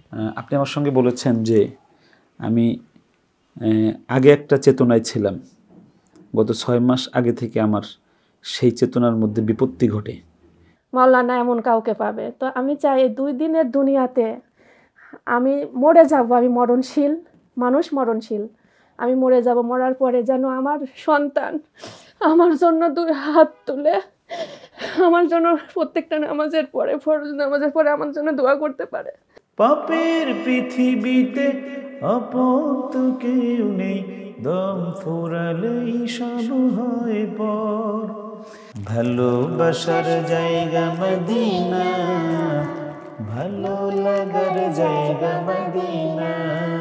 আপনি আমার সঙ্গে বলেছেন যে আমি আগে একটা চেতনায় ছিলাম, গত 6 মাস আগে থেকে আমার সেই চেতনার মধ্যে বিপত্তি ঘটে। মাওলানা এমন কাউকে পাবে। তো আমি চাই এই 2 দিনের দুনিয়াতে আমি মরে যাব, আমি মরণশীল, মানুষ মরণশীল। আমি মরে যাব, মরার পরে যেন আমার সন্তান আমার জন্য 2 হাত তুলে আমার জন্য প্রত্যেকটা নামাজের পরে, ফরজ নামাজের পরে আমার জন্য দোয়া করতে পারে। পাপের পৃথিবীতে আপন তো কেউ নেই, দম ফুরালেই সব হয় পর। ভালোবাসার জায়গা মদিনা, ভালো লাগার জায়গা মদিনা।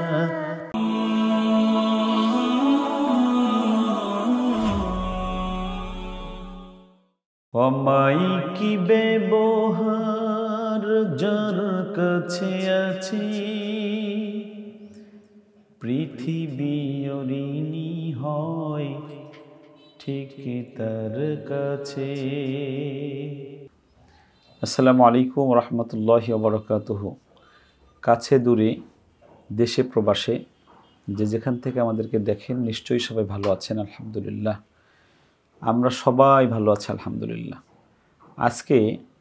অমাই কি ব্যবহার যার কাছে আছে, পৃথিবী ঋণী হয় ঠিক তার কাছে। আসসালামু আলাইকুম রহমতুল্লাহি ওয়া বারাকাতুহু। কাছে দূরে, দেশে প্রবাসে, যে যেখান থেকে আমাদেরকে দেখেন নিশ্চয়ই সবাই ভালো আছেন আলহামদুলিল্লাহ। আমরা সবাই ভালো আছি আলহামদুলিল্লাহ। আজকে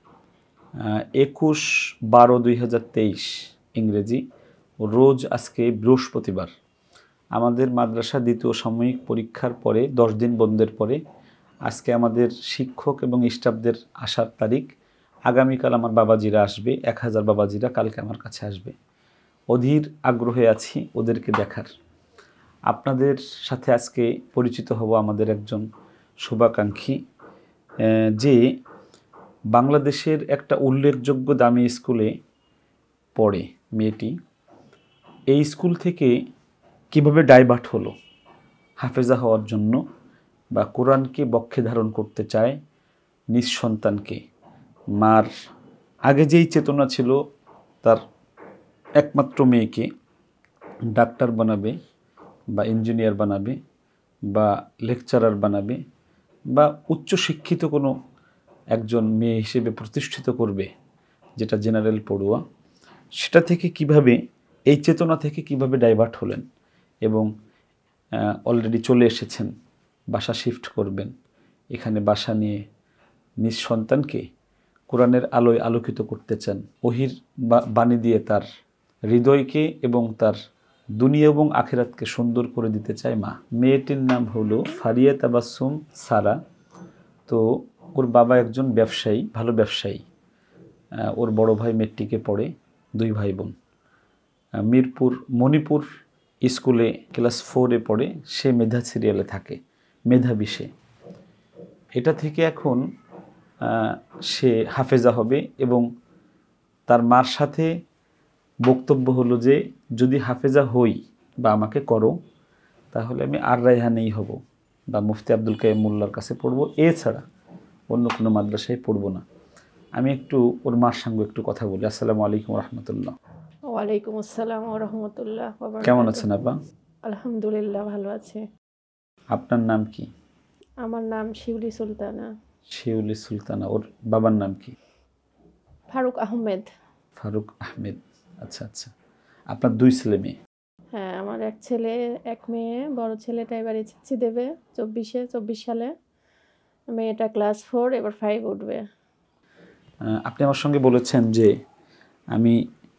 21/12/2023 ইংরেজি, রোজ আজকে বৃহস্পতিবার। আমাদের মাদ্রাসা দ্বিতীয় সাময়িক পরীক্ষার পরে 10 দিন বন্ধের পরে আজকে আমাদের শিক্ষক এবং স্টাফদের আসার তারিখ। আগামীকাল আমার বাবাজিরা আসবে, 1000 বাবাজিরা কালকে আমার কাছে আসবে। অধীর আগ্রহে আছি ওদেরকে দেখার। আপনাদের সাথে আজকে পরিচিত হব আমাদের একজন শুভাকাঙ্ক্ষী, যে বাংলাদেশের একটা উল্লেখযোগ্য দামি স্কুলে পড়ে মেয়েটি। এই স্কুল থেকে কিভাবে ডাইভার্ট হলো হাফেজা হওয়ার জন্য, বা কোরআনকে বক্ষে ধারণ করতে চায় নিজ সন্তানকে। মার আগে যেই চেতনা ছিল তার একমাত্র মেয়েকে ডাক্তার বানাবে, বা ইঞ্জিনিয়ার বানাবে, বা লেকচারার বানাবে, বা উচ্চশিক্ষিত কোনো একজন মেয়ে হিসেবে প্রতিষ্ঠিত করবে, যেটা জেনারেল পড়ুয়া, সেটা থেকে কিভাবে, এই চেতনা থেকে কিভাবে ডাইভার্ট হলেন এবং অলরেডি চলে এসেছেন, বাসা শিফট করবেন, এখানে বাসা নিয়ে নিজ সন্তানকে কোরআনের আলোয় আলোকিত করতে চান। ওহির বাণী দিয়ে তার হৃদয়কে এবং তার দুনিয়া এবং আখিরাতকে সুন্দর করে দিতে চায় মা। মেয়েটির নাম হলো ফারিয়া তাবাসসুম সারা। তো ওর বাবা একজন ব্যবসায়ী, ভালো ব্যবসায়ী। ওর বড় ভাই মেট্রিকে পড়ে, 2 ভাই বোন। মিরপুর মণিপুর স্কুলে ক্লাস 4-এ পড়ে, সে মেধা সিরিয়ালে থাকে, মেধাবী সে। এটা থেকে এখন সে হাফেজা হবে এবং তার মার সাথে বক্তব্য হলো যে যদি হাফেজা হই বা আমাকে করো, তাহলে আমি আর রায়হানেই হব, বা মুফতি আব্দুল কাইয়ুম মোল্লার কাছে পড়বো, এছাড়া অন্য কোনো মাদ্রাসায় পড়বো না। আমি একটু ওর মার সঙ্গে একটু কথা বলি। আসসালামু আলাইকুম রহমতুল্লাহ। ওয়ালাইকুম আসসালাম ওয়া রাহমাতুল্লাহ ওয়া বারাকাতুহু। কেমন আছেন আপা? আলহামদুলিল্লাহ ভালো আছি। আপনার নাম কি? আমার নাম শিউলি সুলতানা। শিউলি সুলতানা। ওর বাবার নাম কি? ফারুক আহমেদ। ফারুক আহমেদ। আচ্ছা আচ্ছা। আপনার 2 ছেলে মেয়ে? হ্যাঁ, আমার 1 ছেলে 1 মেয়ে। বড় ছেলেটা এবার এসএসসি দেবে 24 সালে। মেয়েটা ক্লাস 4, এবার 5 উঠবে। আপনি আমার সঙ্গে বলেছেন যে আমি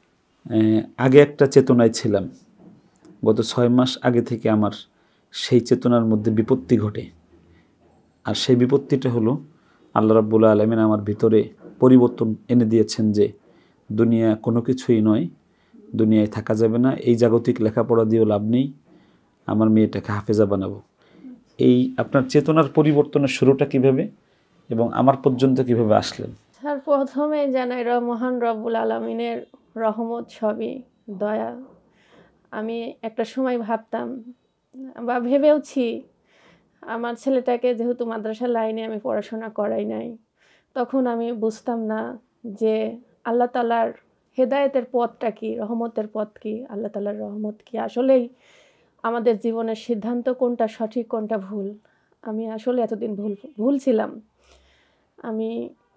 আগে একটা চেতনায় ছিলাম, গত 6 মাস আগে থেকে আমার সেই চেতনার মধ্যে বিপত্তি ঘটে। আর সেই বিপত্তিটা হলো আল্লাহ রাব্বুল আলামিন আমার ভিতরে পরিবর্তন এনে দিয়েছেন যে দুনিয়া কোনো কিছুই নয়, দুনিয়ায় থাকা যাবে না, এই জাগতিক লেখাপড়া দিয়েও লাভ নেই, আমার মেয়েটাকে হাফেজা বানাবো। এই আপনার চেতনার পরিবর্তনের শুরুটা কিভাবে এবং আমার পর্যন্ত কিভাবে আসলেন? স্যার, প্রথমে জানাই মহান রব্বুল আলামিনের রহমত, সবই দয়া। আমি একটা সময় ভাবতাম বা ভেবেওছি, আমার ছেলেটাকে যেহেতু মাদ্রাসা লাইনে আমি পড়াশোনা করাই নাই, তখন আমি বুঝতাম না যে আল্লাহ তাআলার হেদায়েতের পথটা কি, রহমতের পথ কি, আল্লাহ তাআলার রহমত কি। আসলেই আমাদের জীবনের সিদ্ধান্ত কোনটা সঠিক কোনটা ভুল, আমি আসলে এতদিন ভুল ছিলাম। আমি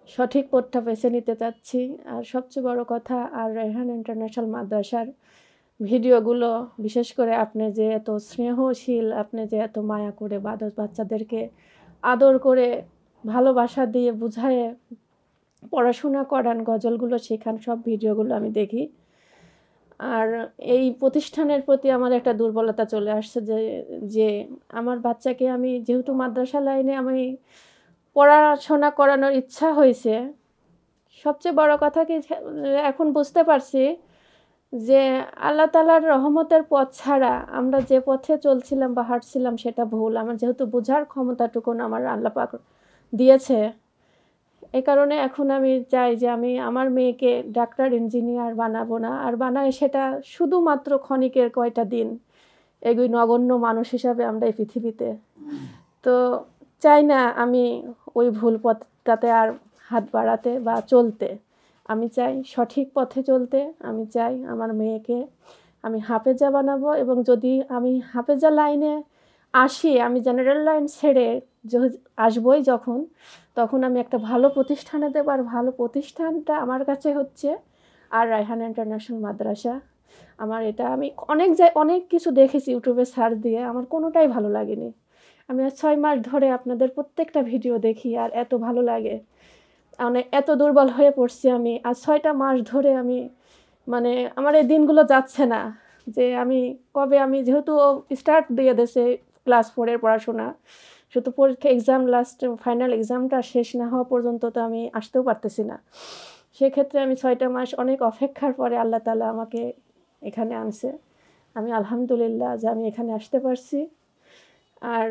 সঠিক পথটা বেছে নিতে চাচ্ছি। আর সবচেয়ে বড় কথা, আর রায়হান ইন্টারন্যাশনাল মাদ্রাসার ভিডিওগুলো, বিশেষ করে আপনি যে এত স্নেহশীল, আপনি যে এত মায়া করে বাচ্চাদেরকে আদর করে ভালোবাসা দিয়ে বুঝায়ে পড়াশোনা করান, গজলগুলো শেখান, সব ভিডিওগুলো আমি দেখি। আর এই প্রতিষ্ঠানের প্রতি আমার একটা দুর্বলতা চলে আসছে যে আমার বাচ্চাকে আমি যেহেতু মাদ্রাসা লাইনে আমি পড়াশোনা করানোর ইচ্ছা হয়েছে, সবচেয়ে বড় কথা কি এখন বুঝতে পারছি যে আল্লাহ তাআলার রহমতের পথ ছাড়া আমরা যে পথে চলছিলাম বা হাঁটছিলাম সেটা ভুল। আমার যেহেতু বোঝার ক্ষমতাটুকুন আমার আল্লাহ পাক দিয়েছে, এই কারণে এখন আমি চাই যে আমি আমার মেয়েকে ডাক্তার, ইঞ্জিনিয়ার বানাবো না, আর বানাই সেটা শুধুমাত্র ক্ষণিকের কয়টা দিন, এগুলি নগণ্য মানুষ হিসাবে আমরা এই পৃথিবীতে। তো চাই না আমি ওই ভুল পথটাতে আর হাত বাড়াতে বা চলতে। আমি চাই সঠিক পথে চলতে। আমি চাই আমার মেয়েকে আমি হাফেজা বানাবো, এবং যদি আমি হাফেজা লাইনে আসি, আমি জেনারেল লাইন ছেড়ে আসবই যখন, তখন আমি একটা ভালো প্রতিষ্ঠানে দেবো। আর ভালো প্রতিষ্ঠানটা আমার কাছে হচ্ছে আর রায়হান ইন্টারন্যাশনাল মাদ্রাসা। আমার এটা আমি অনেক কিছু দেখেছি ইউটিউবে সার্চ দিয়ে, আমার কোনোটাই ভালো লাগেনি। আমি আজ 6 মাস ধরে আপনাদের প্রত্যেকটা ভিডিও দেখি আর এত ভালো লাগে, মানে এত দুর্বল হয়ে পড়ছি আমি। আজ 6টা মাস ধরে আমি মানে আমার এই দিনগুলো যাচ্ছে না যে আমি কবে, আমি যেহেতু স্টার্ট দিয়ে দিয়েছে ক্লাস 4-এর পড়াশোনা, শুধু পরীক্ষা এক্সাম লাস্ট ফাইনাল এক্সামটা শেষ না হওয়া পর্যন্ত তো আমি আসতেও পারতেছি না। সেক্ষেত্রে আমি 6টা মাস অনেক অপেক্ষার পরে আল্লাহ তাআলা আমাকে এখানে আনছে। আমি আলহামদুলিল্লাহ যে আমি এখানে আসতে পারছি। আর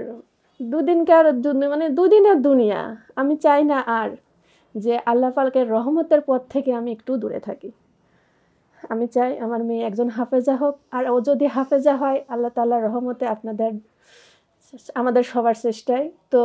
মানে দুদিনের দুনিয়া, আমি চাই না আর যে আল্লাহ পাকের রহমতের পথ থেকে আমি একটু দূরে থাকি। আমি চাই আমার মেয়ে একজন হাফেজা হোক, আর ও যদি হাফেজা হয় আল্লাহ তাআলার রহমতে আমাদের সবার চেষ্টায় তো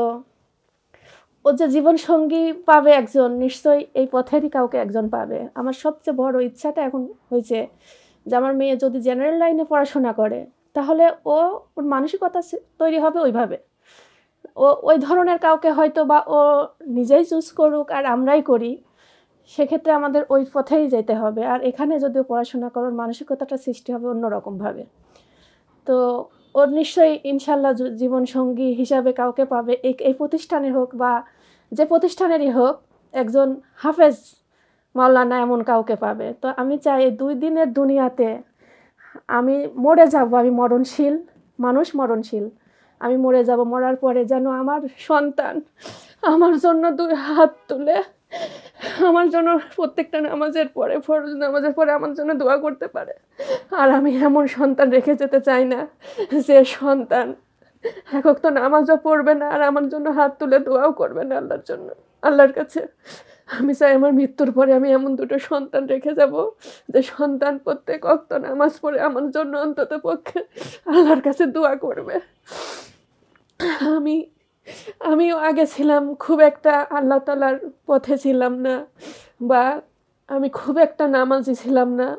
ও যে জীবনসঙ্গী পাবে একজন, নিশ্চয়ই এই পথেরই কাউকে একজন পাবে। আমার সবচেয়ে বড় ইচ্ছাটা এখন হয়েছে যে আমার মেয়ে যদি জেনারেল লাইনে পড়াশোনা করে, তাহলে ওর মানসিকতা তৈরি হবে ওইভাবে, ওই ধরনের কাউকে হয়তো বা ও নিজেই চুজ করুক আর আমরাই করি, সেক্ষেত্রে আমাদের ওই পথেই যেতে হবে। আর এখানে যদিও পড়াশোনা করার মানসিকতাটা সৃষ্টি হবে অন্যরকমভাবে, তো ওর নিশ্চয়ই ইনশাল্লাহ জীবনসঙ্গী হিসাবে কাউকে পাবে। এই প্রতিষ্ঠানের হোক বা যে প্রতিষ্ঠানেরই হোক, একজন হাফেজ মাওলানা এমন কাউকে পাবে। তো আমি চাই এই 2 দিনের দুনিয়াতে আমি মরে যাব, আমি মরণশীল মানুষ, মরণশীল আমি মরে যাব, মরার পরে যেন আমার সন্তান আমার জন্য 2 হাত তুলে আমার জন্য প্রত্যেকটা নামাজের পরে, ফরজ নামাজের পরে আমার জন্য দোয়া করতে পারে। আর আমি এমন সন্তান রেখে যেতে চাই না যে সন্তান একক তো নামাজও পড়বে না আর আমার জন্য হাত তুলে দোয়াও করবে না আল্লাহর জন্য, আল্লাহর কাছে। আমি চাই আমার মৃত্যুর পরে আমি এমন 2টো সন্তান রেখে যাব যে সন্তান প্রত্যেক ওয়াক্ত নামাজ পড়ে আমার জন্য অন্তত পক্ষে আল্লাহর কাছে দোয়া করবে। আমিও আগে ছিলাম খুব একটা আল্লাহ তাআলার পথে ছিলাম না, বা আমি খুব একটা নামাজি ছিলাম না।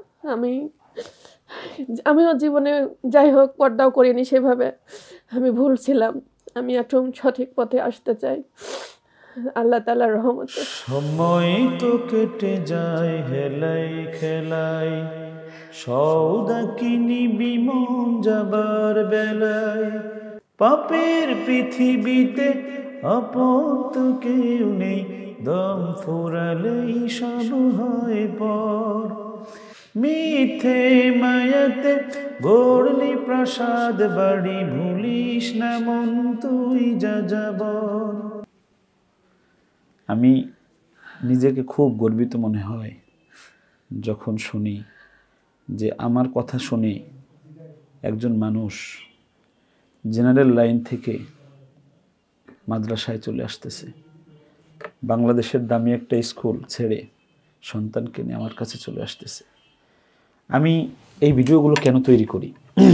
আমিও জীবনে যাই হোক পর্দাও করিনি সেভাবে, আমি ভুল ছিলাম। আমি এখন সঠিক পথে আসতে চাই আল্লাহ তাআলার রহমতে। সময় তো কেটে যায় হেলাই খেলাই, সওদা কিনিবি মন যাবার বেলায়। পাপের পৃথিবীতে আপন তো কেউ নেই, দম ফুরালেই সব হয় পর। মিথ্যে মায়াতে গড়লি প্রাসাদ বাড়ি, ভুলিস না মন তুই যাযাবর। আমি নিজেকে খুব গর্বিত মনে হয় যখন শুনি যে আমার কথা শুনে একজন মানুষ জেনারেল লাইন থেকে মাদ্রাসায় চলে আসতেছে, বাংলাদেশের দামি একটা স্কুল ছেড়ে সন্তানকে নিয়ে আমার কাছে চলে আসতেছে। আমি এই ভিডিওগুলো কেন তৈরি করি?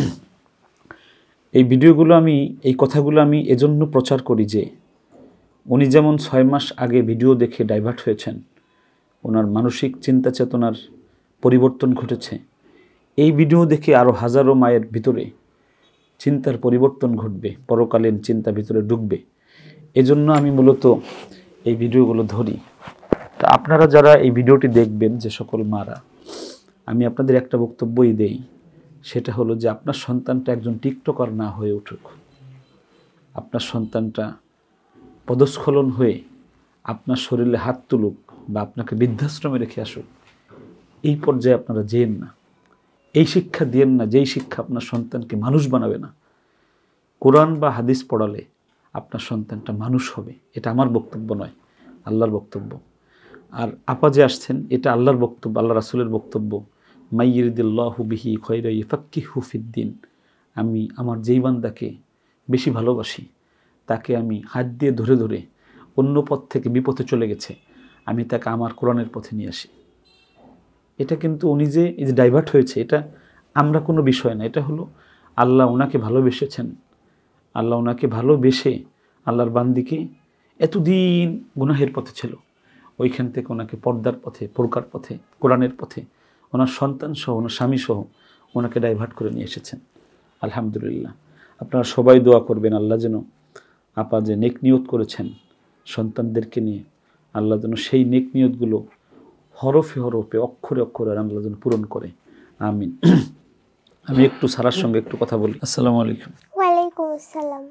এই কথাগুলো আমি এজন্য প্রচার করি যে উনি যেমন 6 মাস আগে ভিডিও দেখে ডাইভার্ট হয়েছেন, ওনার মানসিক চিন্তা চেতনার পরিবর্তন ঘটেছে। এই ভিডিও দেখে আরও হাজারো মায়ের ভিতরে চিন্তার পরিবর্তন ঘটবে, পরকালীন চিন্তা ভিতরে ঢুকবে। এজন্য আমি মূলত এই ভিডিওগুলো ধরি। তা আপনারা যারা এই ভিডিওটি দেখবেন, যে সকল মারা, আমি আপনাদের একটা বক্তব্যই দেই, সেটা হলো যে আপনার সন্তানটা একজন টিকটকার না হয়ে উঠুক, আপনার সন্তানটা পদস্খলন হয়ে আপনার শরীরে হাত তুলুক বা আপনাকে বৃদ্ধাশ্রমে রেখে আসুক, এই পর্যায়ে আপনারা যেন না। এই শিক্ষা দিয়েন না যেই শিক্ষা আপনার সন্তানকে মানুষ বানাবে না। কোরআন বা হাদিস পড়ালে আপনার সন্তানটা মানুষ হবে, এটা আমার বক্তব্য নয়, আল্লাহর বক্তব্য। আর আপা যে আসছেন, এটা আল্লাহর বক্তব্য, আল্লাহ রাসূলের বক্তব্য, মাইয়িরিদিল্লাহু বিহি খায়রা ইউফাক্কিহু ফিদ্দিন। আমি আমার যেই বান্দাকে বেশি ভালোবাসি, তাকে আমি হাত দিয়ে ধরে ধরে অন্য পথ থেকে বিপথে চলে গেছে, আমি তাকে আমার কোরআনের পথে নিয়ে আসি। এটা কিন্তু উনি যে এই যে ডাইভার্ট হয়েছে, এটা আমরা কোনো বিষয় না, এটা হলো আল্লাহ ওনাকে ভালোবেসেছেন। আল্লাহ ওনাকে ভালোবেসে আল্লাহর বান্দিকে এতদিন গুনাহের পথে ছিল, ওইখান থেকে ওনাকে পর্দার পথে, পরকার পথে, কোরআনের পথে, ওনার সন্তান সহ, ওনার স্বামী সহ ওনাকে ডাইভার্ট করে নিয়ে এসেছেন। আলহামদুলিল্লাহ। আপনারা সবাই দোয়া করবেন, আল্লাহ যেন আপা যে নেক নিয়ত করেছেন সন্তানদেরকে নিয়ে, আল্লাহ যেন সেই নেক নিয়তগুলো হরফে হরফে, অক্ষরে অক্ষরে আল্লাহ যেন পূরণ করে। আমিন। আমি একটু সারার সঙ্গে একটু কথা বলি। আসসালামু আলাইকুম। ওয়ালাইকুম আসসালাম।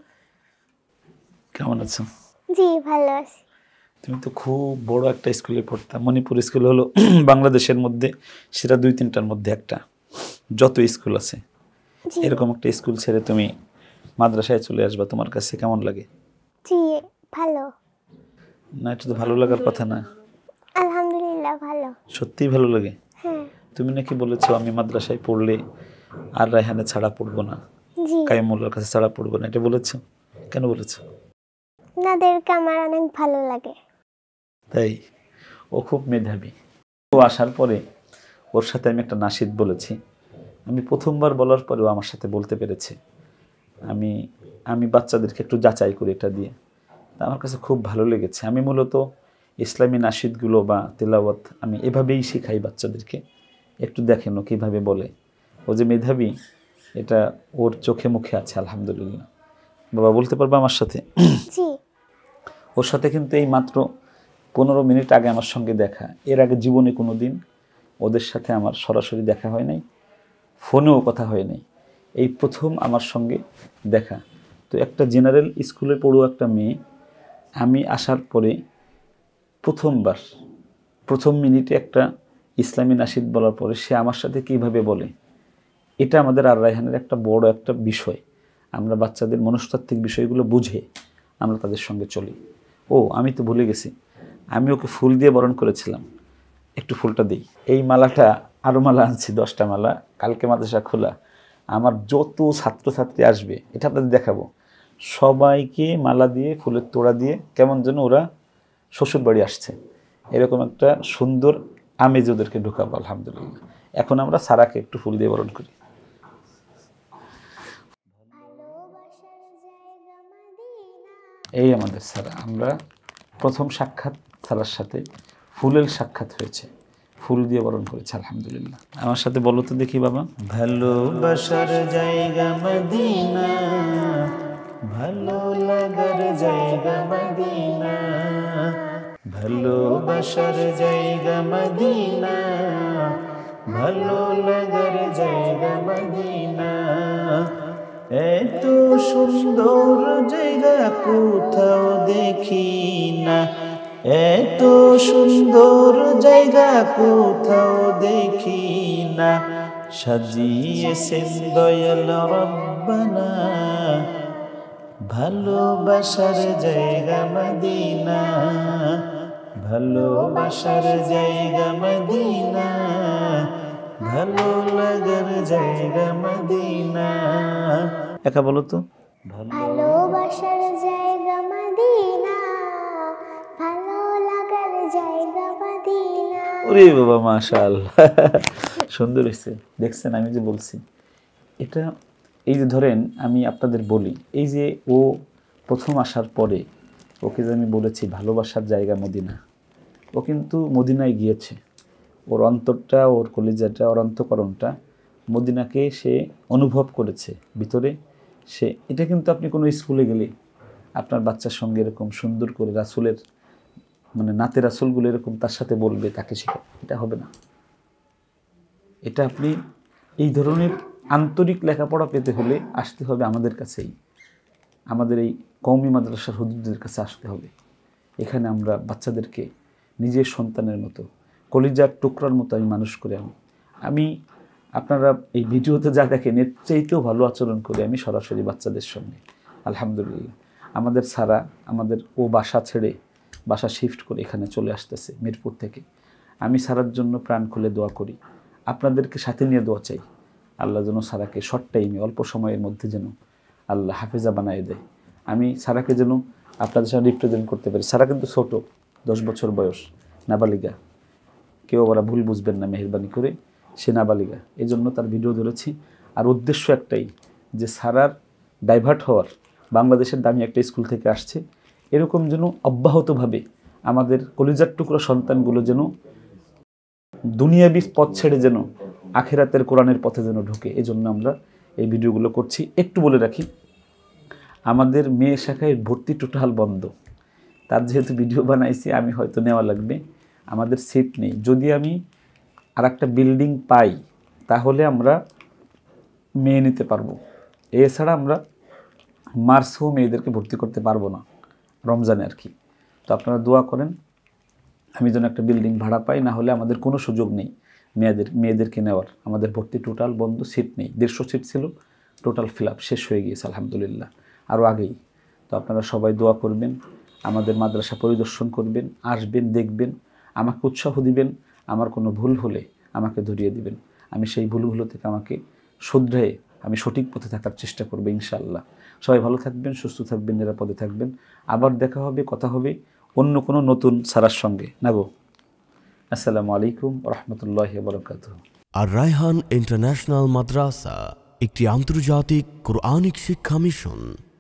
কেমন আছো? জি ভালো আছি। তুমি তো খুব বড় একটা স্কুলে পড়তাম। মণিপুর স্কুল হলো বাংলাদেশের মধ্যে সেরা 2-3টার মধ্যে একটা, যত স্কুল আছে এরকম একটা স্কুল ছেড়ে তুমি মাদ্রাসায় চলে আসবা, তোমার কাছে কেমন লাগে? জি ভালো। না, এটা তো ভালো লাগার কথা না। আলহামদুলিল্লাহ ভালো। সত্যিই ভালো লাগে? হ্যাঁ। তুমি নাকি বলেছো আমি মাদ্রাসায় পড়লে আর রায়হানে ছাড়া পড়বো না, জি। কাইমুল্লার কাছে ছাড়া পড়বো না, এটা বলেছো? কেন বলেছো? আপনাদেরকে আমার অনেক ভালো লাগে। তাই? ও খুব মেধাবী। ও আসার পরে ওর সাথে আমি একটা নাশিদ বলেছি। আমি প্রথমবার বলার পরেও আমার সাথে বলতে পেরেছে। আমি বাচ্চাদেরকে একটু যাচাই করি এটা দিয়ে, আমার কাছে খুব ভালো লেগেছে। আমি মূলত ইসলামী নাশিদগুলো বা তেলাওয়াত আমি এভাবেই শিখাই বাচ্চাদেরকে, একটু দেখেন ও কীভাবে বলে। ও যে মেধাবী এটা ওর চোখে মুখে আছে আলহামদুলিল্লাহ। বাবা বলতে পারবা আমার সাথে? জি। ওর সাথে কিন্তু এই মাত্র 15 মিনিট আগে আমার সঙ্গে দেখা, এর আগে জীবনে কোনো দিন ওদের সাথে আমার সরাসরি দেখা হয় নাই, ফোনেও কথা হয় নাই, এই প্রথম আমার সঙ্গে দেখা। তো একটা জেনারেল স্কুলে পড়ুয়া একটা মেয়ে, আমি আসার পরে প্রথমবার প্রথম মিনিটে একটা ইসলামী নাশিদ বলার পরে সে আমার সাথে কীভাবে বলে, এটা আমাদের আর রায়হানের একটা বড় একটা বিষয়। আমরা বাচ্চাদের মনস্তাত্ত্বিক বিষয়গুলো বুঝে আমরা তাদের সঙ্গে চলি। ও আমি তো ভুলে গেছি, আমি ওকে ফুল দিয়ে বরণ করেছিলাম, একটু ফুলটা দিই। এই মালাটা, আরও মালা আনছি 10টা মালা, কালকে মাদ্রাসা খোলা, আমার যত ছাত্রছাত্রী আসবে এটা আপনাদের দেখাবো, সবাইকে মালা দিয়ে ফুলের তোড়া দিয়ে কেমন যেন ওরা শ্বশুরবাড়ি আসছে, এরকম একটা সুন্দর আমেজ ওদেরকে ঢুকাবো আলহামদুলিল্লাহ। এখন আমরা সারাকে একটু ফুল দিয়ে বরণ করি। এই আমাদের সারা, আমরা প্রথম সাক্ষাৎ সারার সাথে ফুলের সাক্ষাৎ হয়েছে, ফুল দিয়ে বরণ করেছে আলহামদুলিল্লাহ। আমার সাথে বলো তো দেখি বাবা। ভালোবাসার জায়গা মদিনা, ভালো লাগার জায়গা মদিনা, ভালোবাসার জায়গা মদিনা, ভালো লাগার জায়গা মদিনা। এত সুন্দর জায়গা কোথাও দেখি না, এত সুন্দর জায়গা কোথাও দেখি না, সাজিয়েছেন দয়াল রব্বানা, ভালোবাসার জায়গা মদিনা, ভালোবাসার জায়গা মদিনা, ভালো লাগার জায়গা মদিনা। একা বলো তো। ভালোবাসার জায়গা মদিনা, ভালো লাগার জায়গা মদিনা। ওরে বাবা মাশাআল্লাহ, সুন্দর হয়েছে। দেখছেন আমি যে বলছি এটা, এই যে ধরেন আমি আপনাদের বলি, এই যে ও প্রথম আসার পরে ওকে যে আমি বলেছি ভালোবাসার জায়গা মদিনা, ও কিন্তু মদিনায় গিয়েছে, ওর অন্তরটা, ওর কলিজাটা, ওর অন্তঃকরণটা মদিনাকে সে অনুভব করেছে ভিতরে। সে এটা কিন্তু আপনি কোনো স্কুলে গেলে আপনার বাচ্চার সঙ্গে এরকম সুন্দর করে রাসূলের মানে নাতে রাসূলগুলো এরকম তার সাথে বলবে, তাকে শেখাবে, এটা হবে না। এটা আপনি এই ধরনের আন্তরিক লেখাপড়া পেতে হলে আসতে হবে আমাদের কাছেই, আমাদের এই কওমি মাদ্রাসার হুজুরদের কাছে আসতে হবে। এখানে আমরা বাচ্চাদেরকে নিজের সন্তানের মতো, কলিজার টুকরার মতো আমি মানুষ করে আমি আপনারা এই ভিডিওতে যা দেখেন এর চাইতেও ভালো আচরণ করে আমি সরাসরি বাচ্চাদের সঙ্গে। আলহামদুলিল্লাহ আমাদের সারা আমাদের ও বাসা ছেড়ে বাসা শিফট করে এখানে চলে আসতেছে মিরপুর থেকে। আমি সারার জন্য প্রাণ খুলে দোয়া করি, আপনাদেরকে সাথে নিয়ে দোয়া চাই। আল্লাহ যেন সারাকে শর্ট টাইমে অল্প সময়ের মধ্যে যেন আল্লাহ হাফেজা বানিয়ে দেয়। আমি সারাকে যেন আপনাদের সাথে রিপ্রেজেন্ট করতে পারি। সারা কিন্তু ছোট, 10 বছর বয়স, নাবালিকা, কেউ আবার ভুল বুঝবেন না মেহেরবানি করে, সে নাবালিকা, এই জন্য তার ভিডিও ধরেছি। আর উদ্দেশ্য একটাই যে সারার ডাইভার্ট হওয়ার, বাংলাদেশের দামি একটা স্কুল থেকে আসছে, এরকম যেন অব্যাহতভাবে আমাদের কলিজার টুকরো সন্তানগুলো যেন দুনিয়াবি পথ ছেড়ে যেন আখিরাতের কোরআনের পথে যেন ঢোকে, এই জন্য আমরা এই ভিডিওগুলো করছি। একটু বলে রাখি, আমাদের মেয়ে শাখায় ভর্তি টোটাল বন্ধ। তার যেহেতু ভিডিও বানাইছি আমি হয়তো নেওয়া লাগবে, আমাদের সিট নেই। যদি আমি আর একটা বিল্ডিং পাই তাহলে আমরা মেয়ে নিতে পারবো, এছাড়া আমরা মার্চেও মেয়েদেরকে ভর্তি করতে পারবো না, রমজানে আর কি। তো আপনারা দোয়া করেন আমি যেন একটা বিল্ডিং ভাড়া পাই, না হলে আমাদের কোনো সুযোগ নেই মেয়েদেরকে নেওয়ার। আমাদের ভর্তি টোটাল বন্ধ, সিট নেই। 150 সিট ছিল, টোটাল ফিল আপ, শেষ হয়ে গিয়েছে আলহামদুলিল্লাহ, আরও আগেই। তো আপনারা সবাই দোয়া করবেন, আমাদের মাদ্রাসা পরিদর্শন করবেন, আসবেন, দেখবেন, আমাকে উৎসাহ দিবেন। আমার কোনো ভুল হলে আমাকে ধরিয়ে দিবেন, আমি সেই ভুলগুলো থেকে আমাকে শুধরে আমি সঠিক পথে থাকার চেষ্টা করব ইনশাআল্লাহ। সবাই ভালো থাকবেন, সুস্থ থাকবেন, নিরাপদে থাকবেন। আবার দেখা হবে, কথা হবে অন্য কোনো নতুন সারার সঙ্গে। নাগো, আসসালামু আলাইকুম রহমতুল্লাহি ওয়া বারাকাতুহু। আর রায়হান ইন্টারন্যাশনাল মাদ্রাসা একটি আন্তর্জাতিক কোরআনিক শিক্ষা মিশন।